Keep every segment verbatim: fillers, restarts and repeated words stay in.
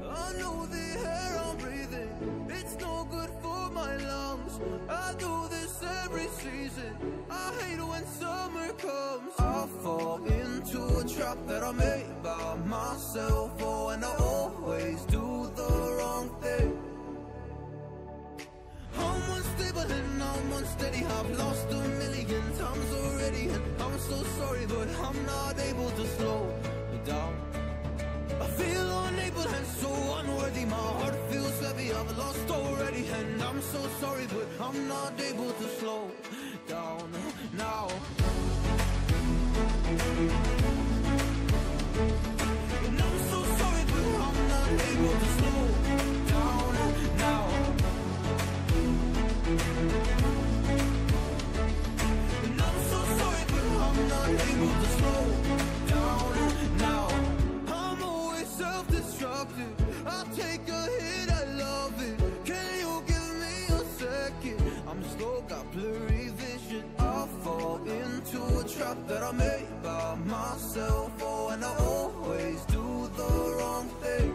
I know the air I'm breathing, it's no good for my lungs. I do this every season, I hate when summer comes. I fall into a trap that I made by myself. Oh, and I always do the wrong thing. I'm unstable and I'm unsteady, I've lost a million times already, and I'm so sorry, but I'm not able to slow down. I feel unable and so unworthy, my heart feels heavy, I've lost already, and I'm so sorry, but I'm not able to slow down now. And I'm so sorry, but I'm not able to slow down now. And I'm so sorry, but I'm not able to slow down now. I'm always self-destructive, I'll take a hit, I love it. Can you give me a second? I'm slow, got blurry vision. I fall into a trap that I made by myself. Oh, and I always do the wrong thing.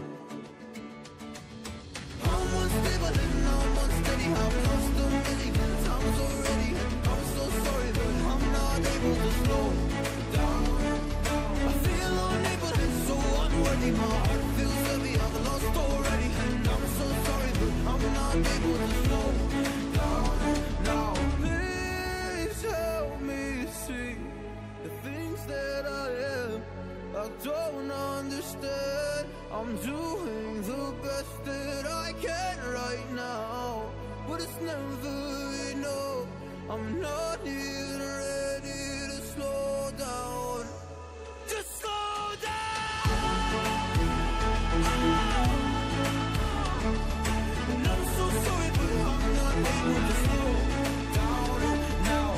I'm unstable and I'm unsteady, I've lost a million times already, and I'm so sorry, but I'm not able to slow down. I feel unable and so unworthy, my heart feels heavy, I've lost already, and I'm so sorry, but I'm not able to slow down now. Please help me see the things that I am, I don't understand. I'm doing the best that I can right now, but it's never enough. I'm not even ready to slow down. Just slow down. And I'm so sorry, but I'm not able to slow down now.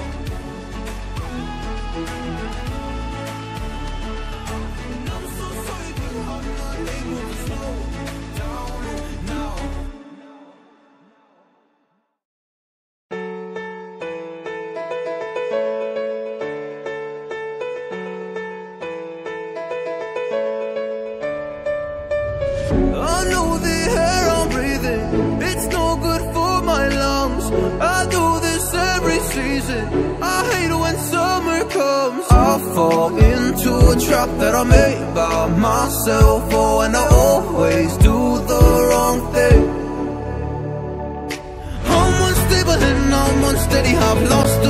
And I'm so sorry, but I'm not able to slow down now. I know the air I'm breathing, it's no good for my lungs. I do this every season, I hate when summer comes. I fall into a trap that I made by myself. Oh, and I always do the wrong thing. I'm unstable and I'm unsteady, I've lost